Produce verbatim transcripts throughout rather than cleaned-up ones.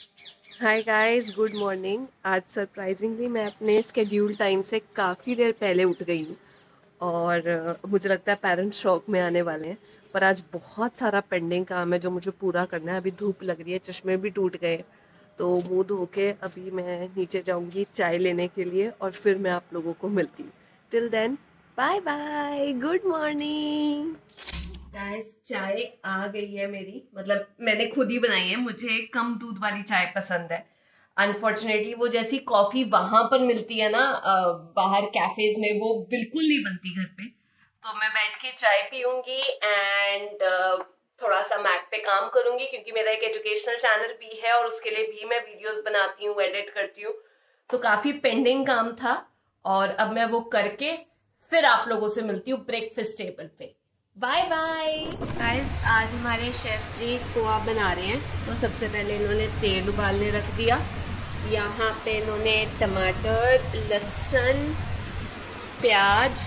हाय guys, good morning. आज surprisingly मैं अपने स्केड्यूल टाइम से काफ़ी देर पहले उठ गई हूँ और अ, मुझे लगता है पेरेंट्स शॉक में आने वाले हैं। पर आज बहुत सारा पेंडिंग काम है जो मुझे पूरा करना है। अभी धूप लग रही है, चश्मे भी टूट गए, तो मुंह धो के अभी मैं नीचे जाऊंगी चाय लेने के लिए और फिर मैं आप लोगों को मिलती हूँ। Till then, bye bye, good morning. Guys, चाय आ गई है मेरी, मतलब मैंने खुद ही बनाई है। मुझे कम दूध वाली चाय पसंद है। अनफॉर्चुनेटली वो जैसी कॉफी वहां पर मिलती है ना, अ, बाहर कैफेज में, वो बिल्कुल नहीं बनती घर पे। तो मैं बैठ के चाय पीऊंगी एंड थोड़ा सा मैक पे काम करूंगी, क्योंकि मेरा एक एजुकेशनल चैनल भी है और उसके लिए भी मैं वीडियोस बनाती हूँ, एडिट करती हूँ। तो काफी पेंडिंग काम था और अब मैं वो करके फिर आप लोगों से मिलती हूँ ब्रेकफास्ट टेबल पे। Bye bye guys. आज हमारे शेफ जी पोहा बना रहे हैं। तो सबसे पहले इन्होंने तेल उबालने रख दिया। यहाँ पे इन्होंने टमाटर, लहसुन, प्याज,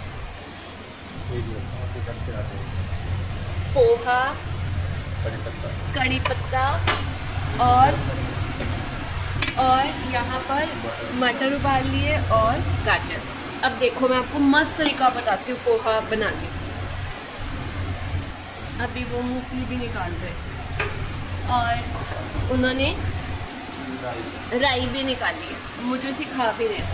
पोहा, कड़ी पत्ता और और यहाँ पर मटर उबाल लिए और गाजर। अब देखो, मैं आपको मस्त तरीका बताती हूँ पोहा बनाने। अभी वो मूंगफली भी निकाल रहे और उन्होंने राई भी निकाली है, मुझे सिखा भी रहे।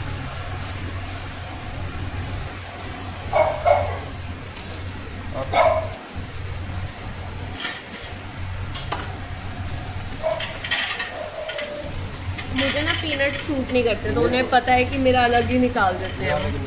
मुझे ना पीनट सूट नहीं करते, तो उन्हें पता है कि मेरा अलग ही निकाल देते हैं।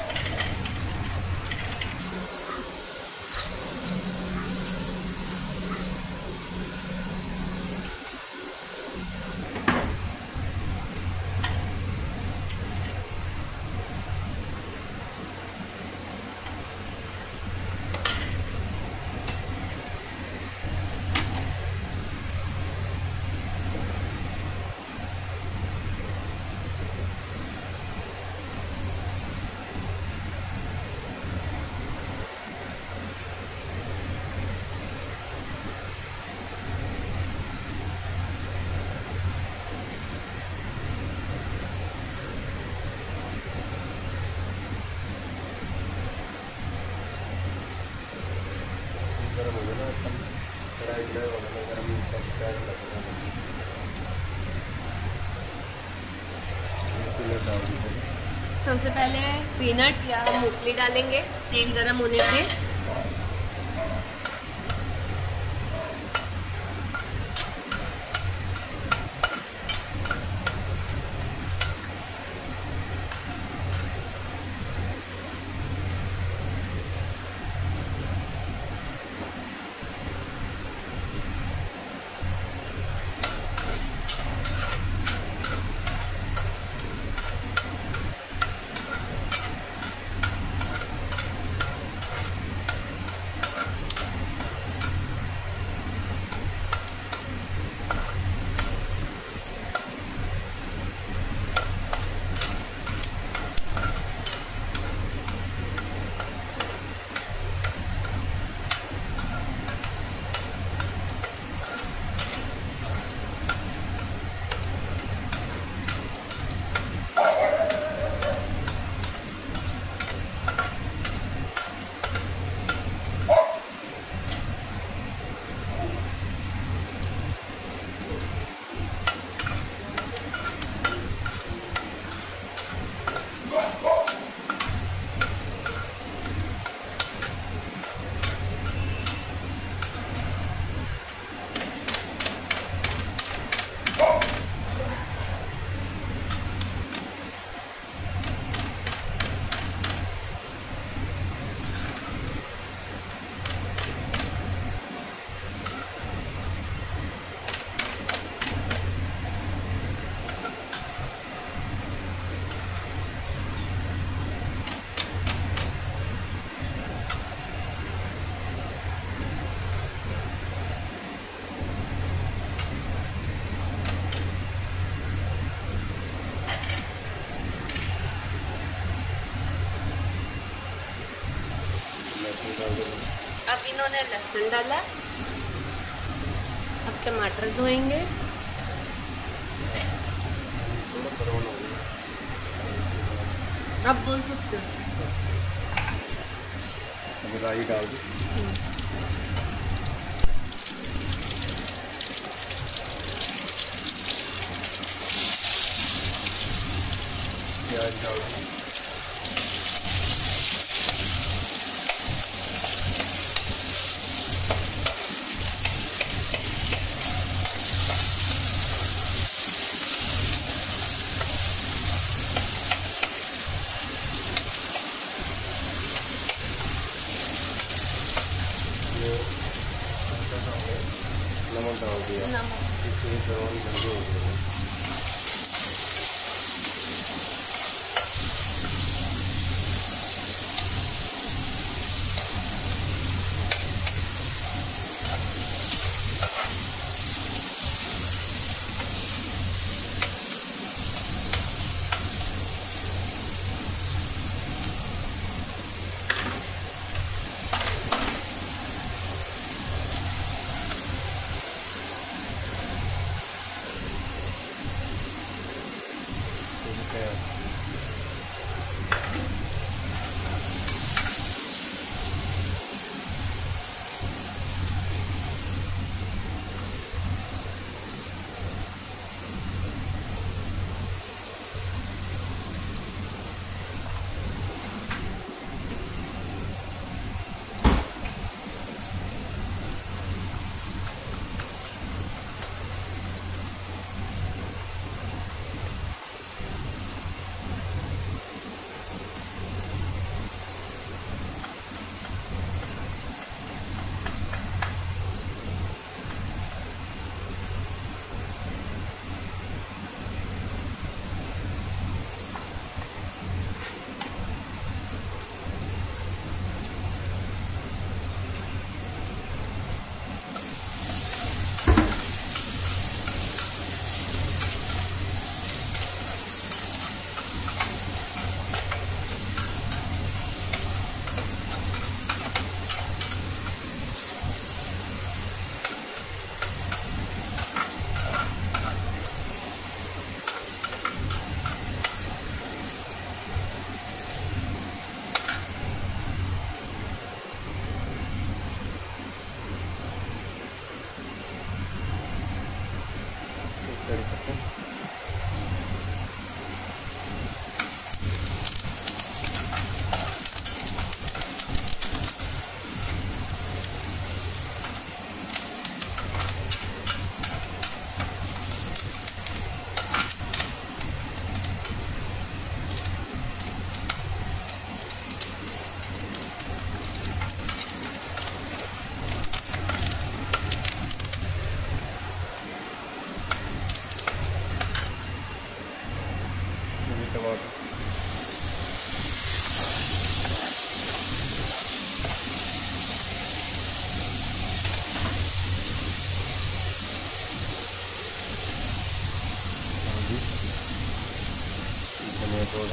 सबसे पहले पीनट या मूंगफली डालेंगे तेल गरम होने पे। अब इन्होंने लहसुन डाला। अब टमाटर धोएंगे। आप बोल सकते हो। अब राई डाल दो। प्याज डाल दो। नमक डाल दिया। इसके जवान गंदे हो गए। धनिया पाउडर,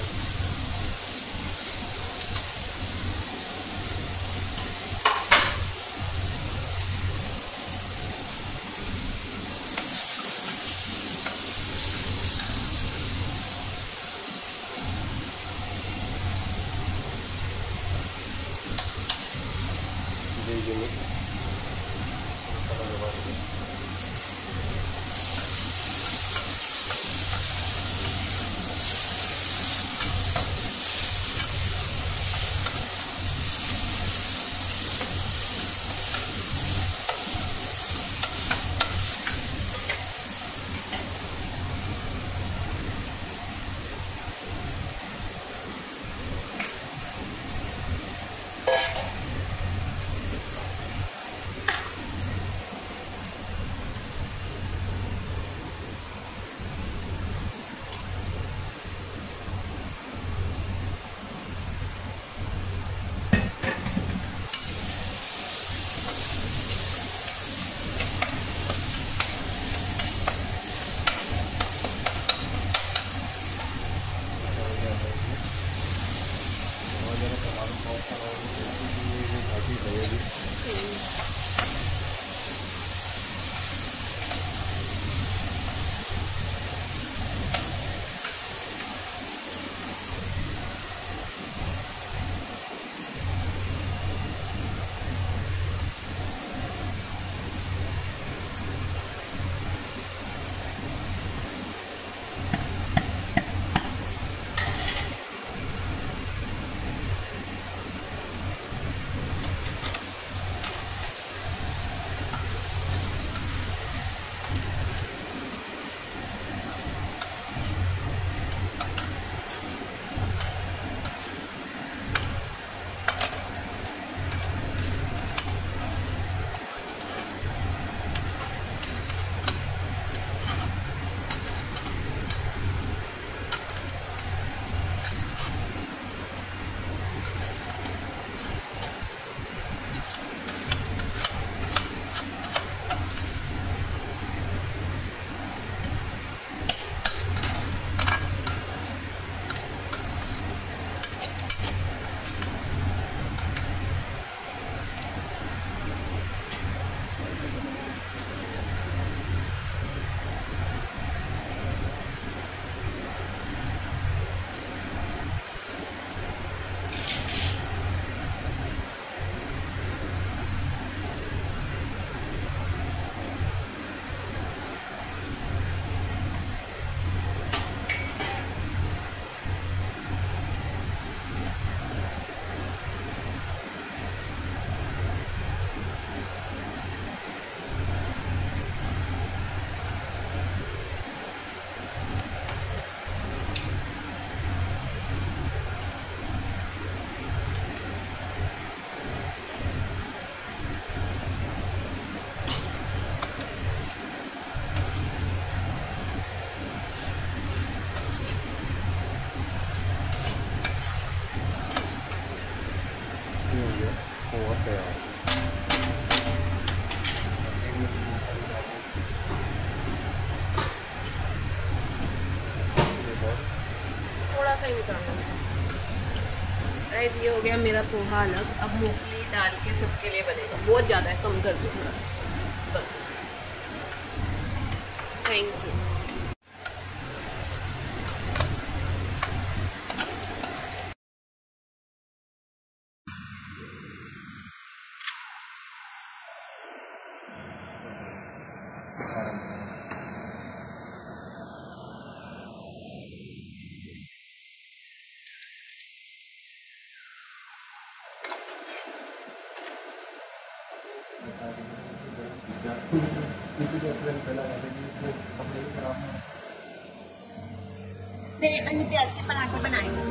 ही निकालना था। गाइस ये हो गया मेरा पोहा अलग। अब मूंगफली डाल के सबके लिए बनेगा। बहुत ज़्यादा है, कम कर दो थोड़ा बस। Thank you. मैंने आलू प्याज के पराठे बनाए।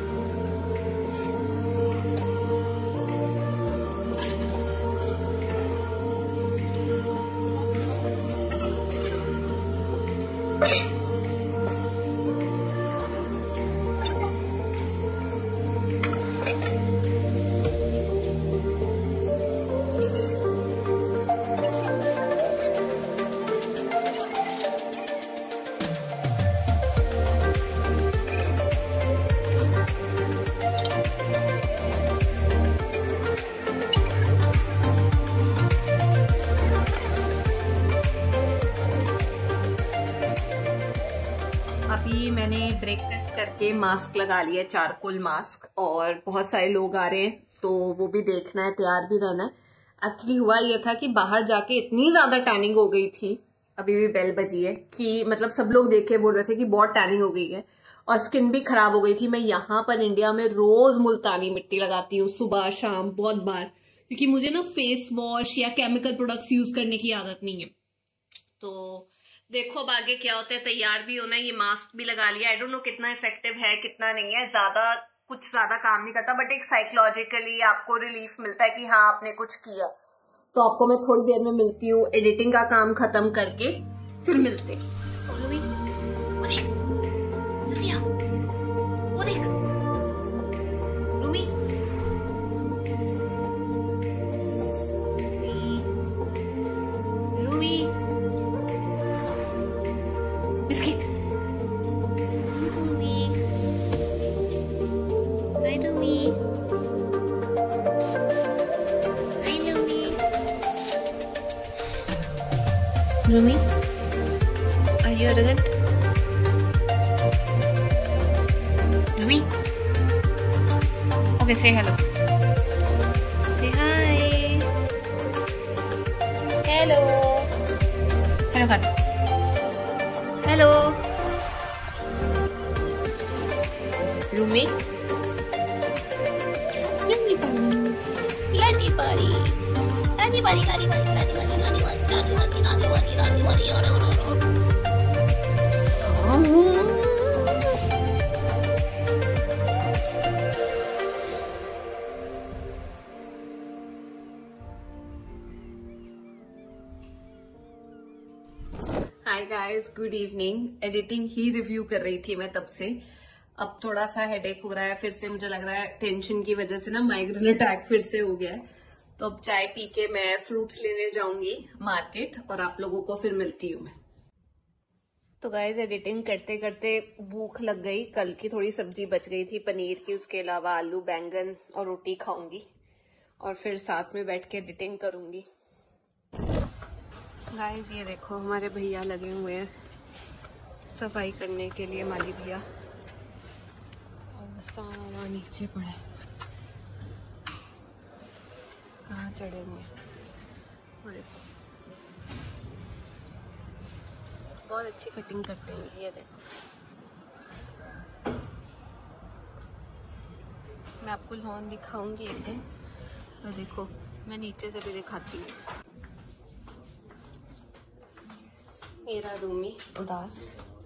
अभी मैंने ब्रेकफास्ट करके मास्क लगा लिया, चारकोल मास्क, और बहुत सारे लोग आ रहे हैं तो वो भी देखना है, तैयार भी रहना है। एक्चुअली हुआ ये था कि बाहर जाके इतनी ज्यादा टैनिंग हो गई थी, अभी भी बेल बजी है, कि मतलब सब लोग देख के बोल रहे थे कि बहुत टैनिंग हो गई है और स्किन भी खराब हो गई थी। मैं यहाँ पर इंडिया में रोज मुल्तानी मिट्टी लगाती हूँ, सुबह शाम बहुत बार, क्योंकि मुझे ना फेस वॉश या केमिकल प्रोडक्ट्स यूज करने की आदत नहीं है। तो देखो अब आगे क्या होता है, तैयार भी होना है। ये मास्क भी लगा लिया, आई डोंट नो कितना इफेक्टिव है कितना नहीं है, ज्यादा कुछ ज्यादा काम नहीं करता, बट एक साइकोलॉजिकली आपको रिलीफ मिलता है कि हाँ आपने कुछ किया। तो आपको मैं थोड़ी देर में मिलती हूँ, एडिटिंग का काम खत्म करके फिर मिलते। Rumi, are you arrogant? Rumi? Okay, say hello. Say hi. Hello. Hello, Khan. Hello. Rumi? Rumi buddy. Lati buddy. Lati buddy, lati buddy, lati buddy, lati buddy, lati buddy, lati buddy, lati buddy, lati buddy. Hi guys, good evening. Editing ही review कर रही थी मैं तब से। अब थोड़ा सा हेडेक हो रहा है फिर से, मुझे लग रहा है टेंशन की वजह से ना माइग्रेन अटैक फिर से हो गया है। तो अब चाय पी के मैं फ्रूट्स लेने जाऊंगी मार्केट और आप लोगों को फिर मिलती हूँ मैं। तो गाइस एडिटिंग करते करते भूख लग गई। कल की थोड़ी सब्जी बच गई थी पनीर की, उसके अलावा आलू बैंगन और रोटी खाऊंगी और फिर साथ में बैठ के एडिटिंग करूंगी। गाइस ये देखो हमारे भैया लगे हुए हैं सफाई करने के लिए, माली भैया, और सारा नीचे पड़ा है। कहाँ चढ़े हुए हैं वो देखो, बहुत अच्छी कटिंग करते हैं ये देखो। मैं आपको लॉन दिखाऊंगी एक दिन, और देखो मैं नीचे से भी दिखाती हूँ। मेरा रूमी उदास,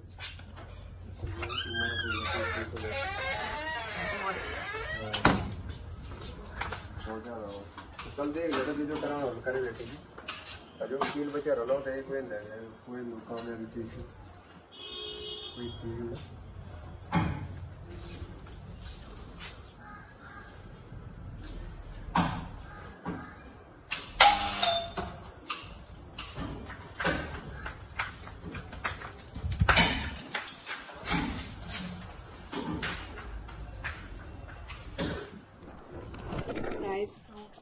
कल देख लेते जो कराना करे बेटे की जो कील बचा रहा होता है कोई नहीं कोई काम है रुचि कोई चीज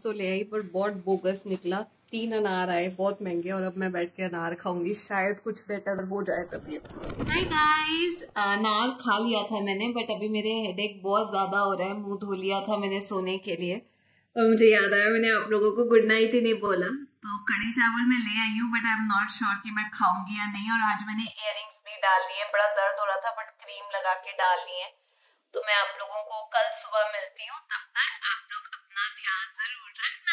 तो ले आई पर बहुत बोगस निकला। तीन अनार आए बहुत महंगे और अब मैं बैठ के अनार खाऊंगी, शायद कुछ बेटर हो जाए तबीयत। हाय गाइस, अनार खा लिया था मैंने बट अभी मेरे हेडेक बहुत ज्यादा हो रहा है। मुंह धो लिया था मैंने सोने के लिए और मुझे याद आया मैंने आप लोगों को गुड नाइट ही नहीं बोला। तो कड़ी चावल मैं ले आई हूँ but I am not sure कि मैं खाऊंगी या नहीं। और आज मैंने इयररिंग्स भी डाल लिए, बड़ा दर्द हो रहा था बट क्रीम लगा के डाल लिए। तो मैं आप लोगों को कल सुबह मिलती हूँ, तब तक आप लोग अपना ध्यान जरूर रखना।